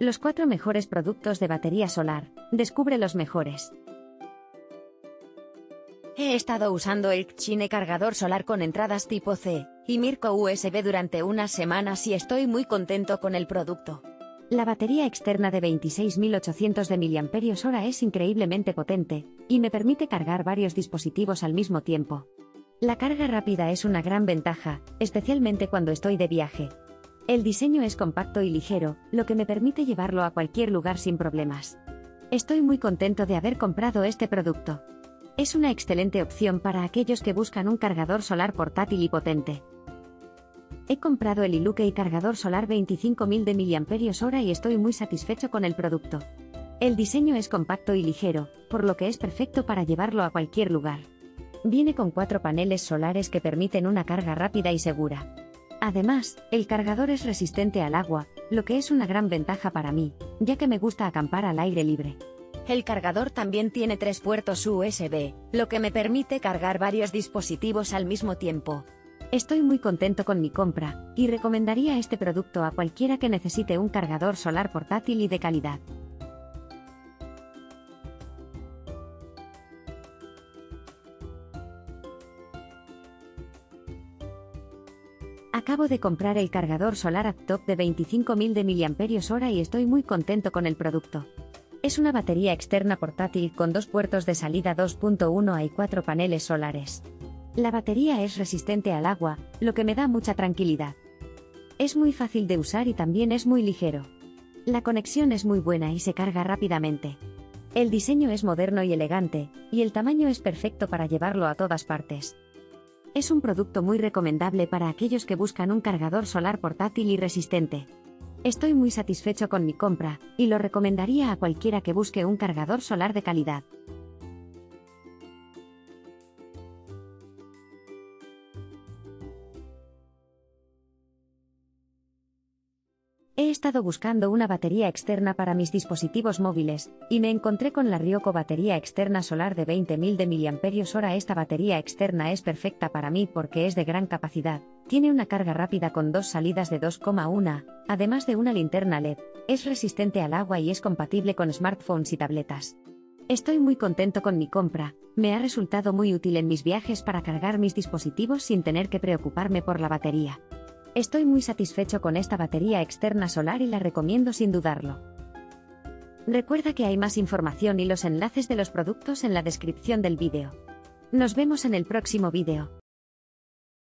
Los 4 mejores productos de batería solar. Descubre los mejores. He estado usando el Xine cargador solar con entradas tipo C y micro USB durante unas semanas y estoy muy contento con el producto. La batería externa de 26.800 mAh es increíblemente potente y me permite cargar varios dispositivos al mismo tiempo. La carga rápida es una gran ventaja, especialmente cuando estoy de viaje. El diseño es compacto y ligero, lo que me permite llevarlo a cualquier lugar sin problemas. Estoy muy contento de haber comprado este producto. Es una excelente opción para aquellos que buscan un cargador solar portátil y potente. He comprado el iLuke cargador solar 25.000 mAh y estoy muy satisfecho con el producto. El diseño es compacto y ligero, por lo que es perfecto para llevarlo a cualquier lugar. Viene con 4 paneles solares que permiten una carga rápida y segura. Además, el cargador es resistente al agua, lo que es una gran ventaja para mí, ya que me gusta acampar al aire libre. El cargador también tiene 3 puertos USB, lo que me permite cargar varios dispositivos al mismo tiempo. Estoy muy contento con mi compra, y recomendaría este producto a cualquiera que necesite un cargador solar portátil y de calidad. Acabo de comprar el cargador solar Aptop de 25.000 mAh y estoy muy contento con el producto. Es una batería externa portátil con 2 puertos de salida 2.1A y 4 paneles solares. La batería es resistente al agua, lo que me da mucha tranquilidad. Es muy fácil de usar y también es muy ligero. La conexión es muy buena y se carga rápidamente. El diseño es moderno y elegante, y el tamaño es perfecto para llevarlo a todas partes. Es un producto muy recomendable para aquellos que buscan un cargador solar portátil y resistente. Estoy muy satisfecho con mi compra, y lo recomendaría a cualquiera que busque un cargador solar de calidad. He estado buscando una batería externa para mis dispositivos móviles, y me encontré con la Ryoko batería externa solar de 20.000 mAh. Esta batería externa es perfecta para mí porque es de gran capacidad, tiene una carga rápida con 2 salidas de 2,1, además de una linterna LED, es resistente al agua y es compatible con smartphones y tabletas. Estoy muy contento con mi compra, me ha resultado muy útil en mis viajes para cargar mis dispositivos sin tener que preocuparme por la batería. Estoy muy satisfecho con esta batería externa solar y la recomiendo sin dudarlo. Recuerda que hay más información y los enlaces de los productos en la descripción del vídeo. Nos vemos en el próximo vídeo.